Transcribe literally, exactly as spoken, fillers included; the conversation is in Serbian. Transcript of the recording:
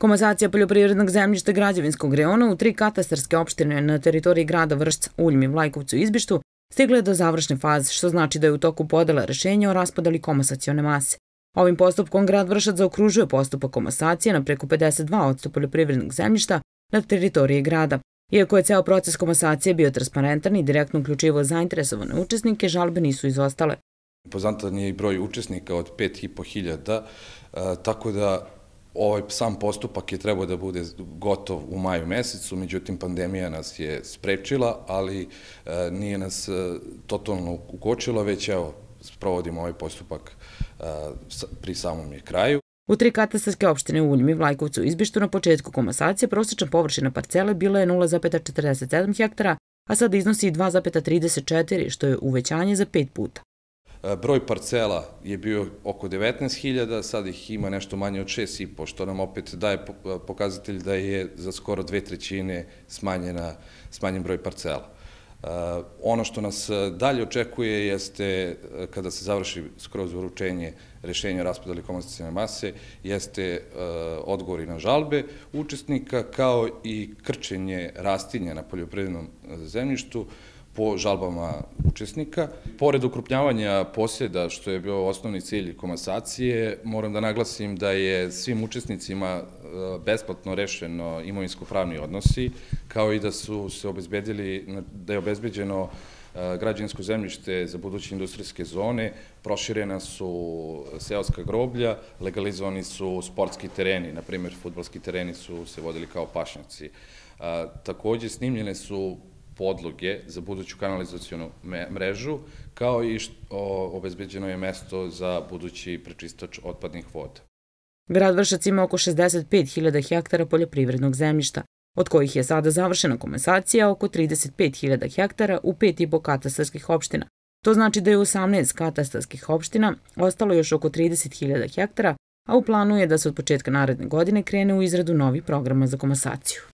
Komasacija poljoprivrednog zemljišta građevinskog reona u tri katastarske opštine na teritoriji grada Vršca, Uljmi, Vlajkovcu i Izbištu stigla je do završne faze, što znači da je u toku podela rešenja o raspodeli komasacione mase. Ovim postupkom grad Vršac zaokružuje postupak komasacije na preko pedeset dva posto poljoprivrednog zemljišta na teritoriji grada. Iako je ceo proces komasacije bio transparentan i direktno uključivao zainteresovane učesnike, žalbe nisu izostale. Poznatan je i broj učesnika od pet i po hiljada, tako da ovaj sam postupak je trebao da bude gotov u maju mesecu, međutim pandemija nas je sprečila, ali nije nas totalno ukočila, već evo sprovodimo ovaj postupak pri samom je kraju. U tri katastarske opštine u Uljmi, Vlajkovcu i Izbištu na početku komasacije prosečna površina parcele bila je nula zarez četrdeset sedam hektara, a sada iznosi dva zarez trideset četiri, što je uvećanje za pet puta. Broj parcela je bio oko devetnaest hiljada, sad ih ima nešto manje od šest i po, što nam opet daje pokazatelj da je za skoro dve trećine smanjen broj parcela. Ono što nas dalje očekuje jeste, kada se završi skroz uručenje rešenja o raspodeli komasacione mase, jeste odgovori na žalbe učesnika kao i krčenje rastinja na poljoprivrednom zemljištu po žalbama učesnika. Pored ukrupnjavanja posjeda, što je bio osnovni cilj komasacije, moram da naglasim da je svim učesnicima besplatno rešeno imovinsko-pravni odnosi, kao i da su se obezbedili, da je obezbeđeno građevinsko zemljište za buduće industrijske zone, proširena su seoska groblja, legalizovani su sportski tereni, na primjer fudbalski tereni su se vodili kao pašnjaci. Takođe snimljene su podloge za buduću kanalizacionu mrežu, kao i obezbeđeno je mesto za budući prečistač otpadnih voda. Grad Vršac ima oko šezdeset pet hiljada hektara poljoprivrednog zemljišta, od kojih je sada završena komasacija oko trideset pet hiljada hektara u pet i po katastarskih opština. To znači da je u osamnaest katastarskih opština ostalo još oko trideset hiljada hektara, a u planu je da se od početka naredne godine krene u izradu novih programa za komasaciju.